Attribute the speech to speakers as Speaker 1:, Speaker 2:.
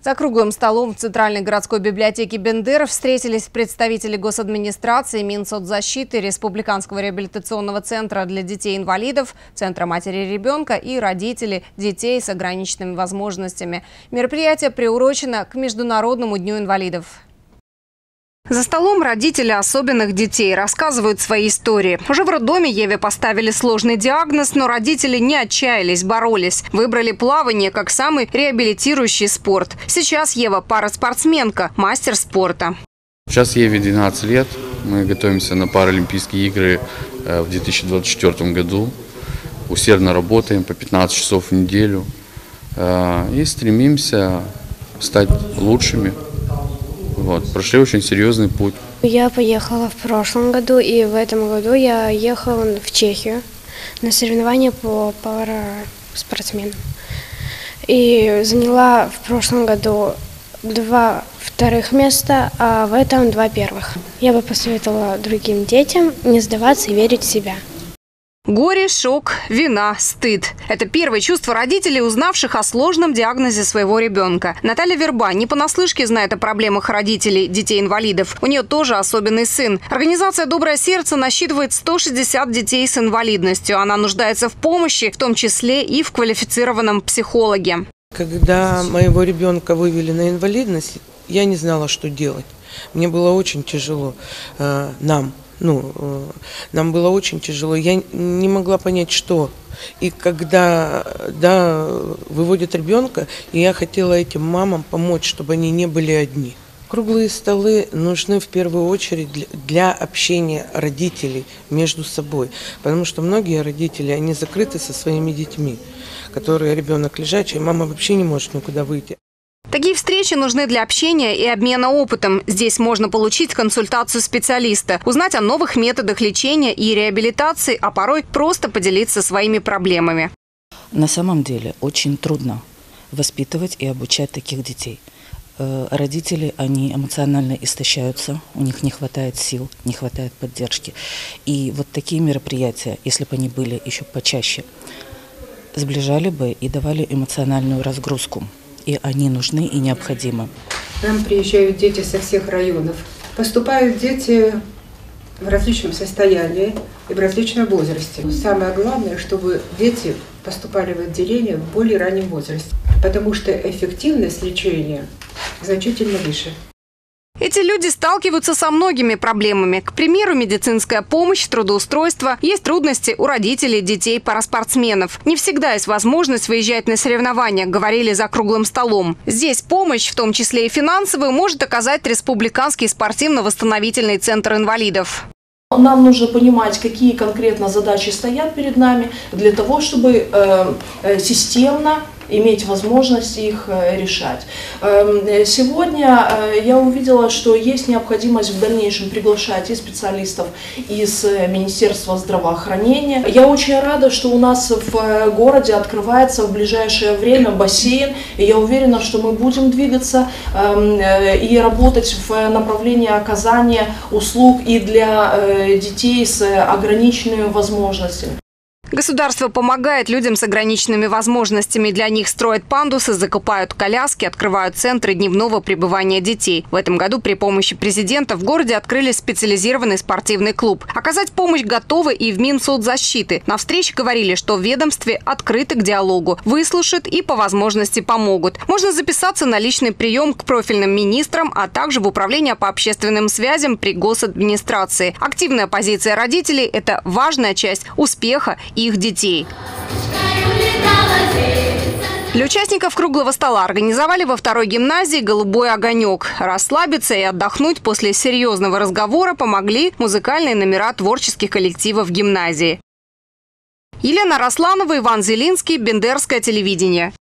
Speaker 1: За круглым столом в Центральной городской библиотеке Бендеры встретились представители госадминистрации, Минсоцзащиты, Республиканского реабилитационного центра для детей-инвалидов, Центра матери и ребенка и родители детей с ограниченными возможностями. Мероприятие приурочено к Международному дню инвалидов. За столом родители особенных детей рассказывают свои истории. Уже в роддоме Еве поставили сложный диагноз, но родители не отчаялись, боролись. Выбрали плавание как самый реабилитирующий спорт. Сейчас Ева параспортсменка, мастер спорта.
Speaker 2: Сейчас Еве 12 лет. Мы готовимся на Паралимпийские игры в 2024 году. Усердно работаем по 15 часов в неделю и стремимся стать лучшими. Прошли очень серьезный путь.
Speaker 3: Я поехала в прошлом году, и в этом году я ехала в Чехию на соревнования по параспортсменам. И заняла в прошлом году 2 вторых места, а в этом 2 первых. Я бы посоветовала другим детям не сдаваться и верить в себя.
Speaker 1: Горе, шок, вина, стыд. Это первые чувства родителей, узнавших о сложном диагнозе своего ребенка. Наталья Верба не понаслышке знает о проблемах родителей детей-инвалидов. У нее тоже особенный сын. Организация «Доброе сердце» насчитывает 160 детей с инвалидностью. Она нуждается в помощи, в том числе и в квалифицированном психологе.
Speaker 4: Когда моего ребенка вывели на инвалидность, я не знала, что делать. Мне было очень тяжело, нам было очень тяжело. Я не могла понять, что. И когда выводят ребенка, и я хотела этим мамам помочь, чтобы они не были одни. Круглые столы нужны в первую очередь для общения родителей между собой. Потому что многие родители, они закрыты со своими детьми, которые ребенок лежачий, мама вообще не может никуда выйти.
Speaker 1: Такие встречи нужны для общения и обмена опытом. Здесь можно получить консультацию специалиста, узнать о новых методах лечения и реабилитации, а порой просто поделиться своими проблемами.
Speaker 5: На самом деле очень трудно воспитывать и обучать таких детей. Родители, они эмоционально истощаются, у них не хватает сил, не хватает поддержки. И вот такие мероприятия, если бы они были еще почаще, сближали бы и давали эмоциональную разгрузку. И они нужны и необходимы.
Speaker 6: К нам приезжают дети со всех районов. Поступают дети в различном состоянии и в различном возрасте. Самое главное, чтобы дети поступали в отделение в более раннем возрасте, потому что эффективность лечения значительно выше.
Speaker 1: Эти люди сталкиваются со многими проблемами. К примеру, медицинская помощь, трудоустройство. Есть трудности у родителей детей-параспортсменов. Не всегда есть возможность выезжать на соревнования, говорили за круглым столом. Здесь помощь, в том числе и финансовую, может оказать Республиканский спортивно-восстановительный центр инвалидов.
Speaker 7: Нам нужно понимать, какие конкретно задачи стоят перед нами, для того, чтобы системно иметь возможность их решать. Сегодня я увидела, что есть необходимость в дальнейшем приглашать и специалистов из Министерства здравоохранения. Я очень рада, что у нас в городе открывается в ближайшее время бассейн. И я уверена, что мы будем двигаться и работать в направлении оказания услуг и для детей с ограниченными возможностями.
Speaker 1: Государство помогает людям с ограниченными возможностями. Для них строят пандусы, закупают коляски, открывают центры дневного пребывания детей. В этом году при помощи президента в городе открыли специализированный спортивный клуб. Оказать помощь готовы и в Минсоцзащиты. На встрече говорили, что в ведомстве открыты к диалогу, выслушают и по возможности помогут. Можно записаться на личный прием к профильным министрам, а также в Управление по общественным связям при госадминистрации. Активная позиция родителей – это важная часть успеха их детей. Для участников круглого стола организовали во 2-й гимназии «Голубой огонек». Расслабиться и отдохнуть после серьезного разговора помогли музыкальные номера творческих коллективов гимназии. Елена Росланова, Иван Зелинский, Бендерское телевидение.